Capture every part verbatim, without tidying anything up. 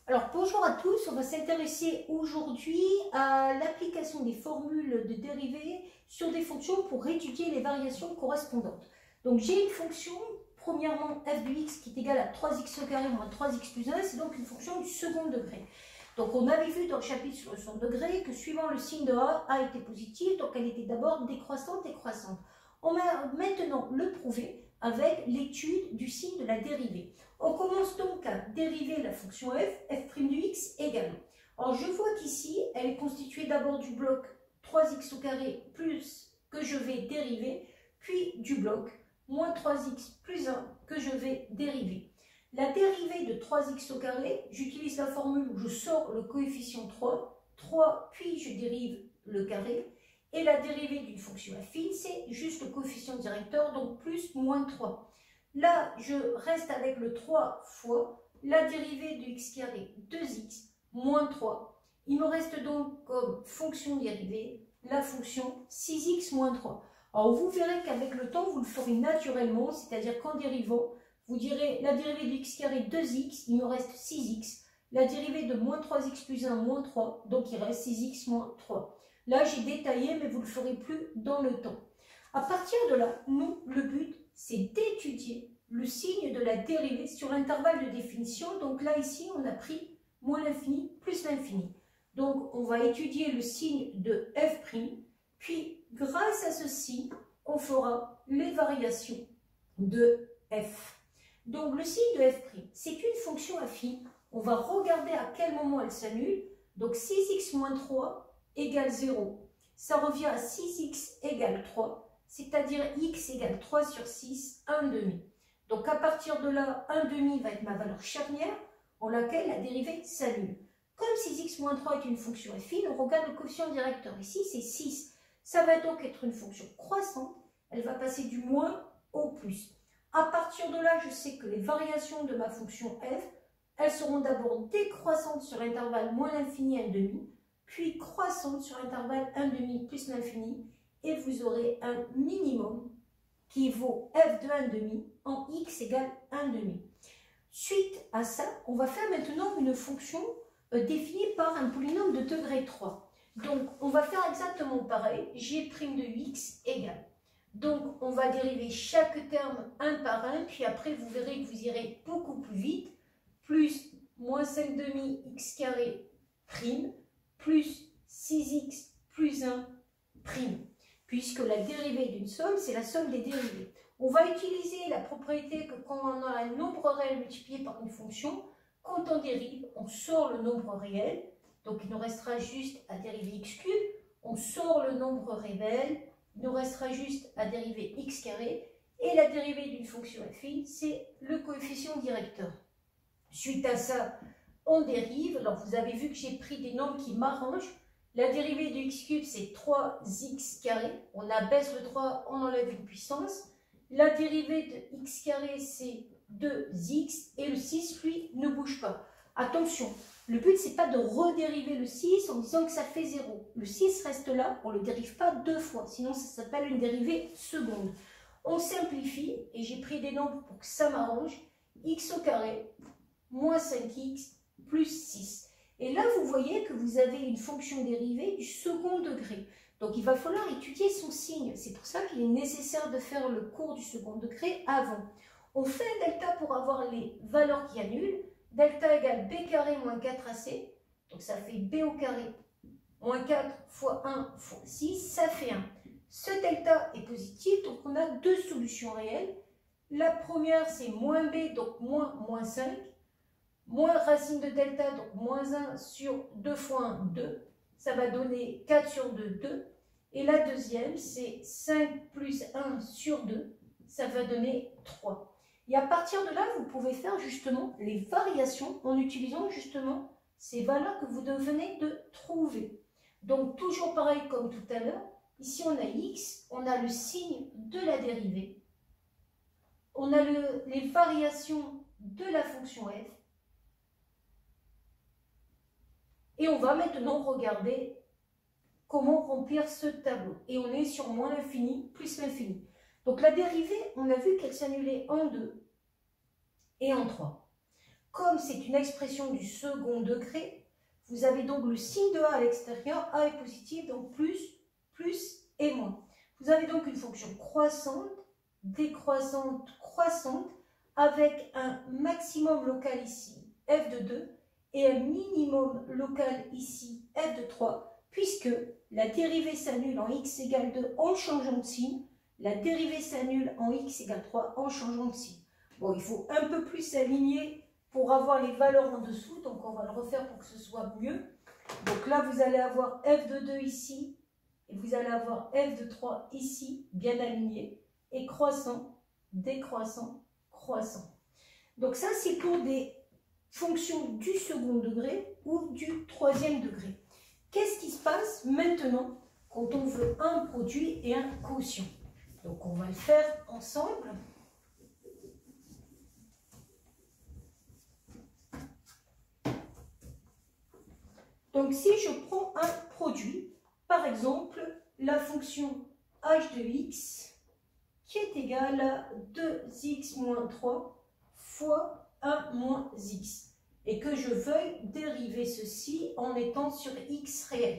Alors bonjour à tous, on va s'intéresser aujourd'hui à l'application des formules de dérivées sur des fonctions pour étudier les variations correspondantes. Donc j'ai une fonction, premièrement f de x qui est égale à trois x au carré moins trois x plus un, c'est donc une fonction du second degré. Donc on avait vu dans le chapitre sur le second degré que suivant le signe de a, a était positif, donc elle était d'abord décroissante et croissante. On va maintenant le prouver avec l'étude du signe de la dérivée. On commence donc à dériver la fonction f, f' de x égale. Alors je vois qu'ici, elle est constituée d'abord du bloc trois x au carré plus que je vais dériver, puis du bloc moins trois x plus un que je vais dériver. La dérivée de trois x au carré, j'utilise la formule où je sors le coefficient trois, trois puis je dérive le carré. Et la dérivée d'une fonction affine, c'est juste le coefficient directeur, donc plus moins trois. Là, je reste avec le trois fois la dérivée de x carré, deux x, moins trois. Il me reste donc comme fonction dérivée la fonction six x moins trois. Alors, vous verrez qu'avec le temps, vous le ferez naturellement, c'est-à-dire qu'en dérivant, vous direz la dérivée de x carré, deux x, il me reste six x. La dérivée de moins trois x plus un, moins trois, donc il reste six x moins trois. Là, j'ai détaillé, mais vous ne le ferez plus dans le temps. À partir de là, nous, le but, c'est d'étudier le signe de la dérivée sur l'intervalle de définition. Donc là, ici, on a pris moins l'infini plus l'infini. Donc, on va étudier le signe de f', puis grâce à ce signe, on fera les variations de f. Donc, le signe de f', c'est une fonction affine. On va regarder à quel moment elle s'annule. Donc, six x moins trois égale zéro, ça revient à six x égale trois, c'est-à-dire x égale trois sur six, un demi. Donc à partir de là, un demi va être ma valeur charnière en laquelle la dérivée s'annule. Comme six x moins trois est une fonction affine, on regarde le coefficient directeur. Ici, c'est six. Ça va donc être une fonction croissante. Elle va passer du moins au plus. À partir de là, je sais que les variations de ma fonction f, elles seront d'abord décroissantes sur l'intervalle moins l'infini un demi, puis croissante sur l'intervalle un demi plus l'infini, et vous aurez un minimum qui vaut f de un demi en x égale un demi. Suite à ça, on va faire maintenant une fonction euh, définie par un polynôme de degré trois. Donc, on va faire exactement pareil, g' de x égale. Donc, on va dériver chaque terme un par un, puis après, vous verrez que vous irez beaucoup plus vite, plus moins cinq demi x carré prime, plus six x plus un prime, puisque la dérivée d'une somme, c'est la somme des dérivées. On va utiliser la propriété que quand on a un nombre réel multiplié par une fonction, quand on dérive, on sort le nombre réel, donc il nous restera juste à dériver x cube, on sort le nombre réel, il nous restera juste à dériver x carré, et la dérivée d'une fonction affine, c'est le coefficient directeur. Suite à ça, on dérive. Alors vous avez vu que j'ai pris des nombres qui m'arrangent. La dérivée de x cube, c'est trois x carré. On abaisse le trois, on enlève une puissance. La dérivée de x carré, c'est deux x. Et le six, lui, ne bouge pas. Attention, le but, c'est pas de redériver le six en disant que ça fait zéro. Le six reste là, on ne le dérive pas deux fois. Sinon, ça s'appelle une dérivée seconde. On simplifie, et j'ai pris des nombres pour que ça m'arrange. X au carré, moins cinq x, plus six. Et là, vous voyez que vous avez une fonction dérivée du second degré. Donc, il va falloir étudier son signe. C'est pour ça qu'il est nécessaire de faire le cours du second degré avant. On fait un delta pour avoir les valeurs qui annulent. Delta égale b carré moins quatre a c. Donc, ça fait b au carré moins quatre fois un fois six. Ça fait un. Ce delta est positif, donc on a deux solutions réelles. La première, c'est moins b, donc moins moins cinq. Moins racine de delta, donc moins un sur deux fois un, deux. Ça va donner quatre sur deux, deux. Et la deuxième, c'est cinq plus un sur deux. Ça va donner trois. Et à partir de là, vous pouvez faire justement les variations en utilisant justement ces valeurs que vous venez de trouver. Donc, toujours pareil comme tout à l'heure. Ici, on a x, on a le signe de la dérivée. On a le, les variations de la fonction f. Et on va maintenant regarder comment remplir ce tableau. Et on est sur moins l'infini plus l'infini. Donc la dérivée, on a vu qu'elle s'annulait en deux et en trois. comme c'est une expression du second degré, vous avez donc le signe de A à l'extérieur, A est positif, donc plus, plus et moins. Vous avez donc une fonction croissante, décroissante, croissante, avec un maximum local ici, f de deux, et un minimum local ici, f de trois, puisque la dérivée s'annule en x égale deux en changeant de signe, la dérivée s'annule en x égale trois en changeant de signe. Bon, il faut un peu plus s'aligner pour avoir les valeurs en dessous, donc on va le refaire pour que ce soit mieux. Donc là, vous allez avoir f de deux ici, et vous allez avoir f de trois ici, bien aligné, et croissant, décroissant, croissant. Donc ça, c'est pour des fonctions du second degré ou du troisième degré. Qu'est-ce qui se passe maintenant quand on veut un produit et un quotient? Donc on va le faire ensemble. Donc si je prends un produit, par exemple la fonction h de x qui est égale à deux x moins trois fois un moins x, et que je veuille dériver ceci en étant sur x réel.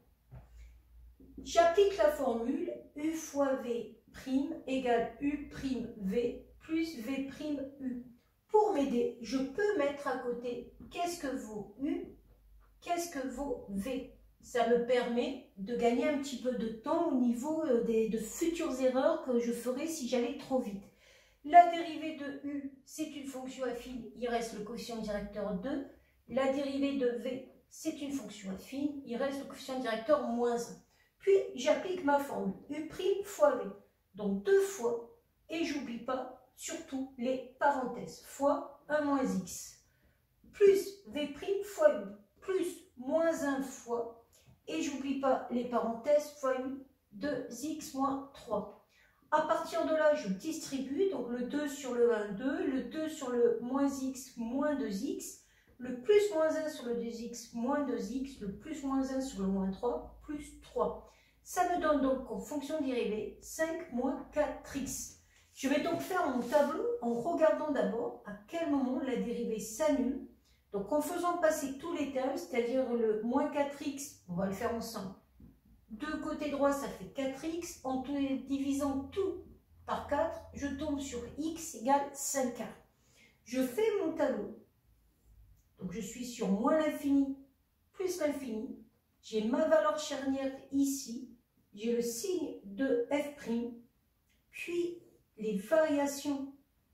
J'applique la formule u fois v' égale u' v plus v' u. Pour m'aider, je peux mettre à côté qu'est-ce que vaut u, qu'est-ce que vaut v. Ça me permet de gagner un petit peu de temps au niveau des, de futures erreurs que je ferai si j'allais trop vite. La dérivée de u, c'est une fonction affine, il reste le quotient directeur deux. La dérivée de v, c'est une fonction affine, il reste le quotient directeur moins un. Puis, j'applique ma formule u' fois v. Donc, deux fois, et j'oublie pas, surtout, les parenthèses, fois un moins x. Plus v' fois u, plus moins un fois, et j'oublie pas les parenthèses, fois u, deux x moins trois. À partir de là, je distribue, donc le deux sur le un, deux, le deux sur le moins x, moins deux x, le plus moins un sur le deux x, moins deux x, le plus moins un sur le moins trois, plus trois. Ça me donne donc en fonction dérivée cinq moins quatre x. Je vais donc faire mon tableau en regardant d'abord à quel moment la dérivée s'annule. Donc en faisant passer tous les termes, c'est-à-dire le moins quatre x, on va le faire ensemble. De côté droit, ça fait quatre x. En divisant tout par quatre, je tombe sur x égale cinq a. Je fais mon tableau. Donc je suis sur moins l'infini plus l'infini. J'ai ma valeur charnière ici. J'ai le signe de f', puis les variations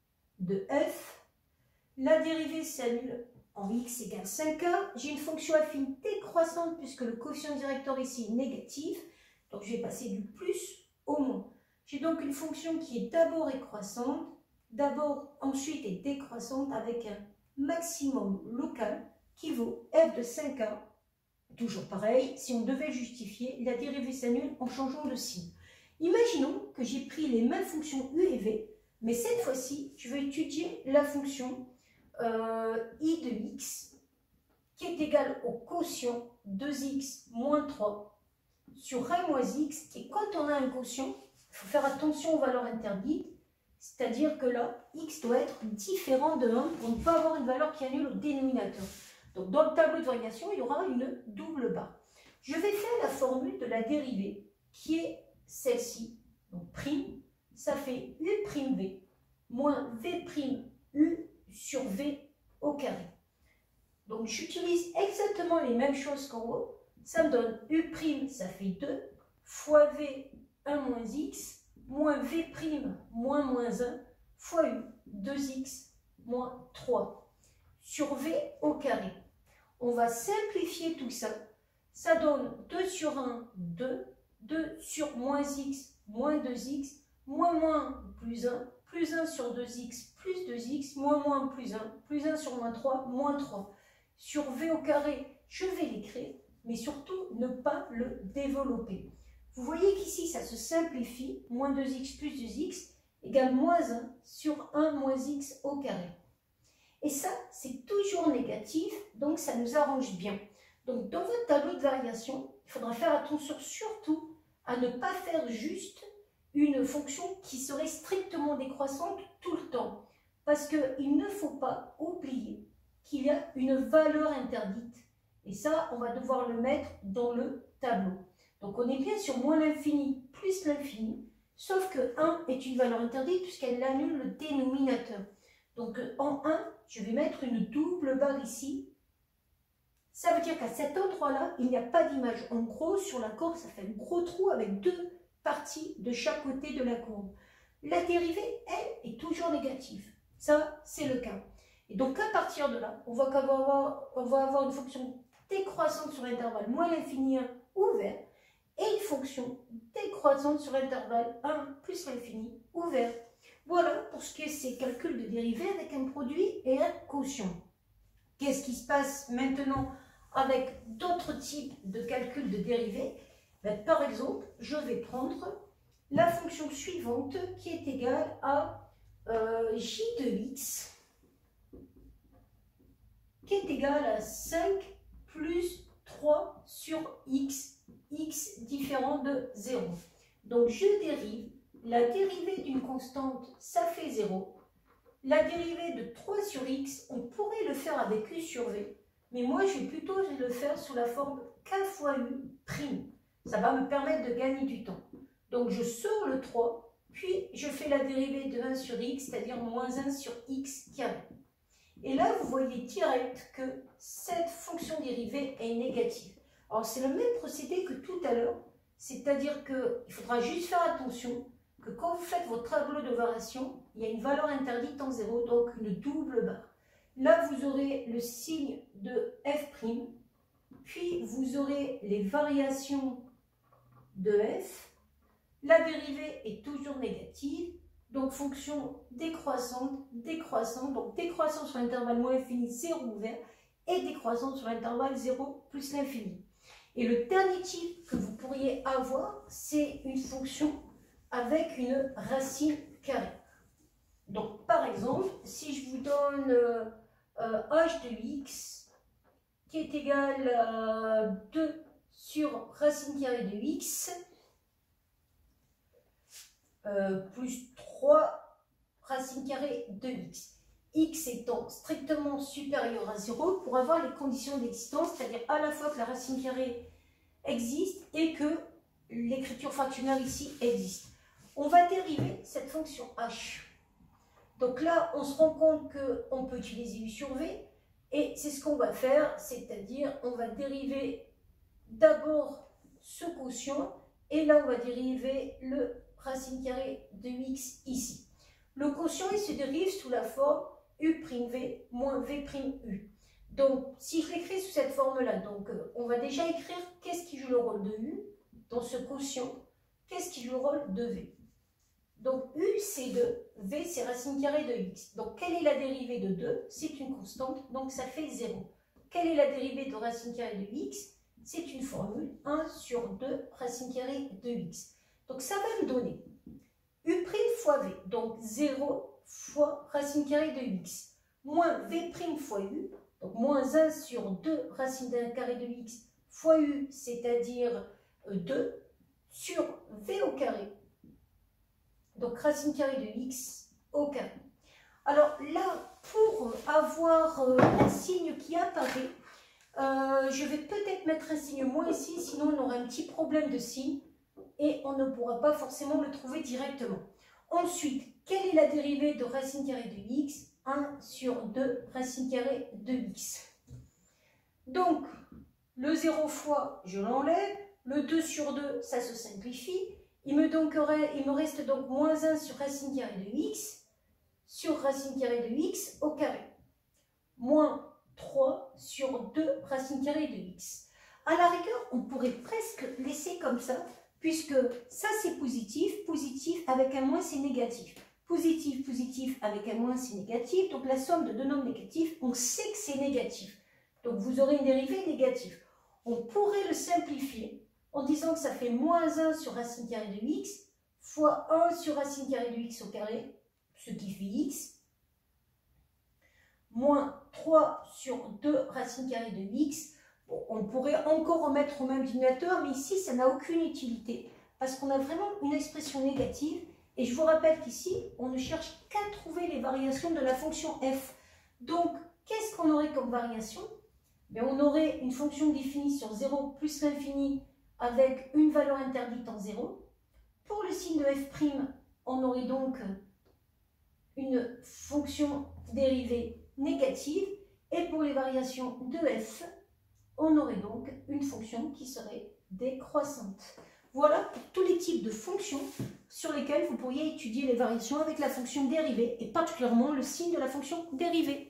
de f. La dérivée s'annule en x égale cinq a. J'ai une fonction affine décroissante puisque le quotient directeur ici est négatif. Donc je vais passer du plus au moins. J'ai donc une fonction qui est d'abord croissante, d'abord ensuite est décroissante avec un maximum local qui vaut f de cinq a. Toujours pareil, si on devait justifier, la dérivée s'annule en changeant de signe. Imaginons que j'ai pris les mêmes fonctions u et v, mais cette fois-ci, je vais étudier la fonction euh, i de x, qui est égale au quotient deux x moins trois sur un moins x. Et quand on a un quotient, il faut faire attention aux valeurs interdites, c'est-à-dire que là, x doit être différent de un pour ne pas avoir une valeur qui annule au dénominateur. Donc, dans le tableau de variation, il y aura une double barre. Je vais faire la formule de la dérivée, qui est celle-ci. Donc, prime, ça fait u'v moins v' u sur v au carré. Donc, j'utilise exactement les mêmes choses qu'en haut. Ça me donne u', ça fait deux, fois v, un moins x, moins v' moins moins un, fois u, deux x moins trois, sur v au carré. On va simplifier tout ça. Ça donne deux sur un, deux, deux sur moins x, moins deux x, moins moins plus un, plus un sur deux x, plus deux x, moins moins plus un, plus un sur moins trois, moins trois. Sur v au carré, je vais l'écrire, mais surtout ne pas le développer. Vous voyez qu'ici, ça se simplifie, moins deux x plus deux x égale moins un sur un moins x au carré. Et ça, c'est toujours négatif, donc ça nous arrange bien. Donc, dans votre tableau de variation, il faudra faire attention surtout à ne pas faire juste une fonction qui serait strictement décroissante tout le temps. Parce qu'il ne faut pas oublier qu'il y a une valeur interdite. Et ça, on va devoir le mettre dans le tableau. Donc on est bien sur moins l'infini plus l'infini, sauf que un est une valeur interdite puisqu'elle annule le dénominateur. Donc en un, je vais mettre une double barre ici. Ça veut dire qu'à cet endroit-là, il n'y a pas d'image. En gros, sur la courbe, ça fait un gros trou avec deux parties de chaque côté de la courbe. La dérivée, elle, est toujours négative. Ça, c'est le cas. Et donc, à partir de là, on voit qu'on va avoir, on va avoir une fonction décroissante sur l'intervalle moins l'infini un ouvert et une fonction décroissante sur l'intervalle un plus l'infini ouvert. Voilà pour ce qui est ces calculs de dérivée avec un produit et un quotient. Qu'est-ce qui se passe maintenant avec d'autres types de calculs de dérivée? Ben, par exemple, je vais prendre la fonction suivante qui est égale à euh, j de x qui est égale à cinq plus trois sur x, x différent de zéro. Donc je dérive, la dérivée d'une constante, ça fait zéro. La dérivée de trois sur x, on pourrait le faire avec u sur v, mais moi je vais plutôt le faire sous la forme k fois u prime. Ça va me permettre de gagner du temps. Donc je sors le trois, puis je fais la dérivée de un sur x, c'est-à-dire moins un sur x carré. Et là, vous voyez direct que cette fonction dérivée est négative. Alors c'est le même procédé que tout à l'heure, c'est-à-dire qu'il faudra juste faire attention que quand vous faites votre tableau de variation, il y a une valeur interdite en zéro, donc une double barre. Là, vous aurez le signe de f', puis vous aurez les variations de f. La dérivée est toujours négative, donc fonction décroissante, décroissante, donc décroissante sur l'intervalle moins infini, zéro ouvert, et décroissante sur l'intervalle zéro plus l'infini. Et le dernier type que vous pourriez avoir, c'est une fonction avec une racine carrée. Donc par exemple, si je vous donne euh, euh, h de x qui est égal à deux sur racine carrée de x, euh, plus trois racine carrée de x. X étant strictement supérieur à zéro pour avoir les conditions d'existence, c'est-à-dire à la fois que la racine carrée existe et que l'écriture fractionnaire ici existe. On va dériver cette fonction h. Donc là, on se rend compte qu'on peut utiliser u sur v, et c'est ce qu'on va faire, c'est-à-dire on va dériver d'abord ce quotient, et là on va dériver le racine carrée de x ici. Le quotient, il se dérive sous la forme u'v moins v'u. Donc, si je l'écris sous cette forme-là, donc euh, on va déjà écrire qu'est-ce qui joue le rôle de u dans ce quotient, qu'est-ce qui joue le rôle de v. Donc, u c'est deux, v c'est racine carrée de x. Donc, quelle est la dérivée de deux? C'est une constante, donc ça fait zéro. Quelle est la dérivée de racine carrée de x? C'est une formule, un sur deux racine carrée de x. Donc, ça va me donner u' fois v, donc zéro fois racine carrée de x, moins v' fois u, donc moins un sur deux racine carrée de x fois u, c'est-à-dire deux, sur v au carré, donc racine carrée de x au carré. Alors là, pour avoir euh, un signe qui apparaît, euh, je vais peut-être mettre un signe moins ici, sinon on aura un petit problème de signe et on ne pourra pas forcément le trouver directement. Ensuite, quelle est la dérivée de racine carrée de x? un sur deux racine carrée de x. Donc, le zéro fois, je l'enlève. Le deux sur deux, ça se simplifie. Il me, donc, il me reste donc moins un sur racine carrée de x sur racine carrée de x au carré. Moins trois sur deux racine carrée de x. À la rigueur, on pourrait presque laisser comme ça, puisque ça c'est positif, positif avec un moins c'est négatif. Positif, positif avec un moins c'est négatif, donc la somme de deux nombres négatifs, on sait que c'est négatif. Donc vous aurez une dérivée négative. On pourrait le simplifier en disant que ça fait moins un sur racine carrée de x fois un sur racine carrée de x au carré, ce qui fait x, moins trois sur deux racine carrée de x. Bon, on pourrait encore remettre au même dénominateur, mais ici, ça n'a aucune utilité, parce qu'on a vraiment une expression négative, et je vous rappelle qu'ici, on ne cherche qu'à trouver les variations de la fonction f. Donc, qu'est-ce qu'on aurait comme variation? Bien, on aurait une fonction définie sur zéro plus l'infini avec une valeur interdite en zéro. Pour le signe de f', on aurait donc une fonction dérivée négative. Et pour les variations de f, on aurait donc une fonction qui serait décroissante. Voilà pour tous les types de fonctions sur lesquelles vous pourriez étudier les variations avec la fonction dérivée et particulièrement le signe de la fonction dérivée.